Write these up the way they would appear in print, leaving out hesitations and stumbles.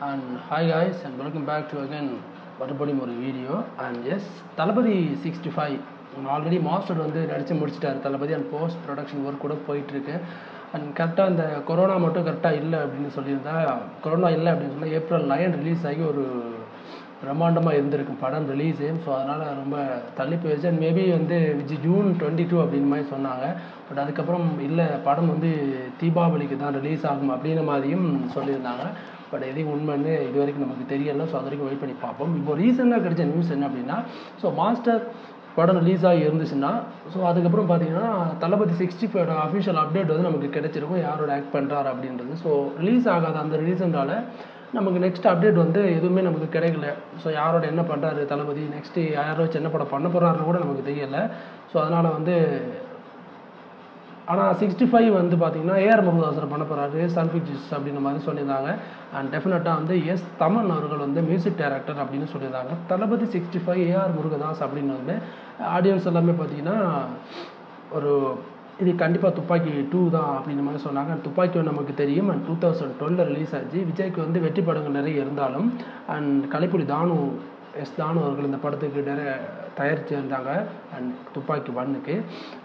And hi guys, and welcome back to again மறுபடியும் ஒரு வீடியோ. And yes Thalapathy 65 already Master வந்து நடித்து முடிச்சிட்டார் Thalapathy. And post production work கூட போயிட்டுருக்கு. அண்ட் கரெக்டாக அந்த கொரோனா மட்டும் கரெக்டாக இல்லை அப்படின்னு சொல்லியிருந்தா, கொரோனா இல்லை அப்படின்னு சொன்னால் April 9 ரிலீஸ் ஆகி ஒரு பிரம்மாண்டமாக இருந்திருக்கும் படம் ரிலீஸு. ஸோ அதனால் ரொம்ப தள்ளி போயிடுச்சு. அண்ட் மேபி வந்து June 22 அப்படின்னு மாதிரி சொன்னாங்க. பட் அதுக்கப்புறம் இல்லை, படம் வந்து தீபாவளிக்கு தான் ரிலீஸ் ஆகும் அப்படின்ற மாதிரியும் சொல்லியிருந்தாங்க. பட் எதையும் உண்மைன்னு இது வரைக்கும் நமக்கு தெரியலை. ஸோ அது வரைக்கும் வெயிட் பண்ணி பார்ப்போம். இப்போ ரீசெண்டாக கிடைச்ச நியூஸ் என்ன அப்படின்னா, ஸோ மாஸ்டர் படம் ரிலீஸ் ஆகி இருந்துச்சுன்னா, ஸோ அதுக்கப்புறம் பார்த்தீங்கன்னா தளபதி 65 அஃபிஷியல் அப்டேட் வந்து நமக்கு கிடைச்சிருக்கும், யாரோட ஆக்ட் பண்ணுறாரு அப்படின்றது. ஸோ ரிலீஸ் ஆகாத அந்த ரீசன்றால் நமக்கு நெக்ஸ்ட் அப்டேட் வந்து எதுவுமே நமக்கு கிடைக்கல. ஸோ யாரோட என்ன பண்ணுறாரு தளபதி, நெக்ஸ்ட்டு யாரை வச்சு என்ன படம் பண்ண போகிறாருன்னு கூட நமக்கு தெரியலை. ஸோ அதனால் வந்து ஆனால் 65 வந்து பார்த்திங்கன்னா AR.Murugadoss பண்ண போகிறாரு, சன்பிக்சர்ஸ் அப்படின்ற மாதிரி சொல்லியிருந்தாங்க. அண்ட் டெஃபினட்டாக வந்து S.Thaman அவர்கள் வந்து மியூசிக் டைரக்டர் அப்படின்னு சொல்லியிருந்தாங்க. தளபதி 65 AR.Murugadoss அப்படின்னு வந்து ஆடியன்ஸ் எல்லாமே பார்த்திங்கன்னா ஒரு இது கண்டிப்பாக துப்பாக்கி 2 தான் அப்படின்ற மாதிரி சொன்னாங்க. அண்ட் துப்பாக்கி நமக்கு தெரியும், அண்ட் 2012 ரிலீஸ் ஆச்சு. விஜய்க்கு வந்து வெற்றி படங்கள் நிறைய இருந்தாலும் அண்ட் கலைப்புலி தானு தானு அவர்கள் இந்த படத்துக்கு நிறைய தயாரித்து இருந்தாங்க. அண்ட் துப்பாக்கி 1க்கு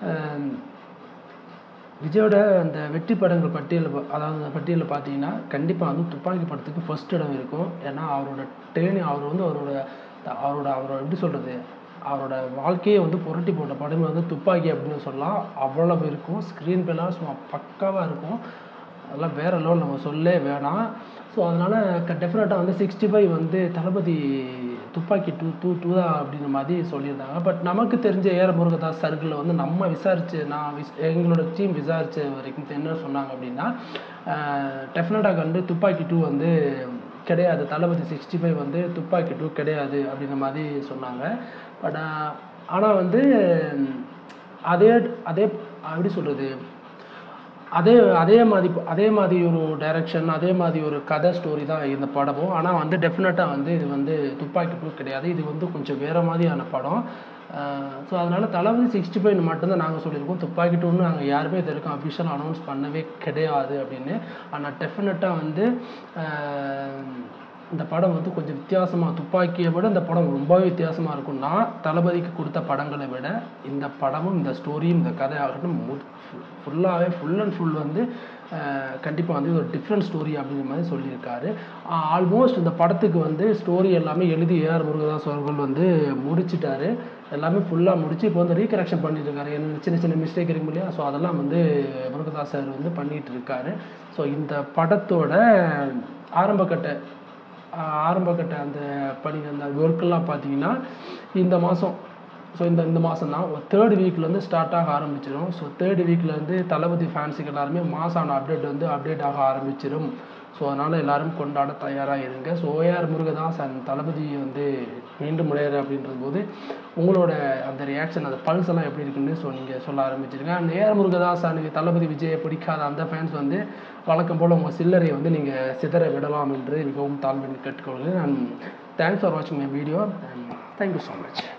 விஜயோட அந்த வெற்றி படங்கள் பட்டியலில், அதாவது அந்த பட்டியலில் பார்த்தீங்கன்னா கண்டிப்பாக வந்து துப்பாக்கி படத்துக்கு ஃபர்ஸ்ட் இடம் இருக்கும். ஏன்னா அவரோட அவர் வந்து அவரோட எப்படி சொல்கிறது, அவரோட வாழ்க்கையை வந்து புரட்டி போட்ட படம் வந்து துப்பாக்கி அப்படின்னு சொல்லலாம். அவ்வளவு இருக்கும். ஸ்க்ரீன் பிளேலாம் சும்மா பக்காவாக இருக்கும். அதெல்லாம் வேறு லெவல், நம்ம சொல்லே வேணாம். ஸோ அதனால் டெஃபினட்டாக வந்து 65 வந்து தளபதி துப்பாக்கி 2 தான் அப்படின்ற மாதிரி சொல்லியிருந்தாங்க. பட் நமக்கு தெரிஞ்ச AR.Murugadoss சர்க்கிளில் வந்து நம்ம எங்களோட டீம் விசாரித்த வரைக்கும் என்ன சொன்னாங்க அப்படின்னா, டெஃபினட்டாக வந்து துப்பாக்கி 2 வந்து கிடையாது, தளபதி 65 வந்து துப்பாக்கி 2 கிடையாது அப்படின்ற மாதிரி சொன்னாங்க. பட் ஆனால் வந்து அதே எப்படி சொல்கிறது, அதே மாதிரி ஒரு டைரக்ஷன், அதே மாதிரி ஒரு கதை ஸ்டோரி தான் இந்த படமும். ஆனால் வந்து டெஃபினட்டாக வந்து இது வந்து துப்பாக்கி 2 கிடையாது, இது வந்து கொஞ்சம் வேறு மாதிரியான படம். ஸோ அதனால் தளபதி 65 மட்டும்தான் நாங்கள் சொல்லியிருக்கோம். துப்பாக்கி 2ன்னு நாங்கள் யாருமே இது வரைக்கும் அஃபிஷியல் அனௌன்ஸ் பண்ணவே கிடையாது அப்படின்னு. ஆனால் டெஃபினட்டாக வந்து இந்த படம் வந்து கொஞ்சம் வித்தியாசமாக, துப்பாக்கியை விட இந்த படம் ரொம்பவே வித்தியாசமாக இருக்கும். நான் தளபதிக்கு கொடுத்த படங்களை விட இந்த படமும், இந்த ஸ்டோரியும், இந்த கதை ஆகட்டும் ஃபுல் அண்ட் ஃபுல் வந்து கண்டிப்பாக வந்து ஒரு டிஃப்ரெண்ட் ஸ்டோரி அப்படிங்கிற மாதிரி சொல்லியிருக்காரு. ஆல்மோஸ்ட் இந்த படத்துக்கு வந்து ஸ்டோரி எல்லாமே எழுதி AR.Murugadoss அவர்கள் வந்து முடிச்சிட்டாரு. எல்லாமே ஃபுல்லாக முடிச்சு இப்போ வந்து ரீகரெக்ஷன் பண்ணிட்டு இருக்காரு. என்ன சின்ன மிஸ்டேக் இருக்கும் இல்லையா, ஸோ அதெல்லாம் வந்து முருகதாஸ் சார் வந்து பண்ணிகிட்டு இருக்காரு. ஸோ இந்த படத்தோட ஆரம்பக்கட்ட அந்த பணி, அந்த ஒர்க்கெல்லாம் பார்த்தீங்கன்னா இந்த மாதம், ஸோ இந்த மாதம் தான் 3rd வீக்லேருந்து ஸ்டார்ட் ஆக ஆரம்பிச்சிடும். ஸோ 3rd வீக்லேருந்து தளபதி ஃபேன்ஸுக்கு எல்லாருமே மாசான அப்டேட் ஆக ஆரம்பிச்சிடும். ஸோ அதனால் எல்லோரும் கொண்டாட தயாராக இருங்க. ஸோ AR.Murugadoss அண்ட் தளபதி வந்து மீண்டும் முறையாரு அப்படின்றது போது உங்களோட அந்த ரியாக்ஷன், அந்த பல்ஸ் எல்லாம் எப்படி இருக்குன்னு ஸோ நீங்கள் சொல்ல ஆரம்பிச்சிருங்க. அண்ட் AR.Murugadoss அண்ட் தளபதி விஜயை பிடிக்காத அந்த ஃபேன்ஸ் வந்து வழக்கம் போல் உங்கள் சில்லறை வந்து நீங்கள் சிதற விடலாம் என்று மிகவும் தாழ்மையை கேட்டுக்கொள்கிறேன். அண்ட் தேங்க்ஸ் ஃபார் வாட்சிங் my video and thank you so much.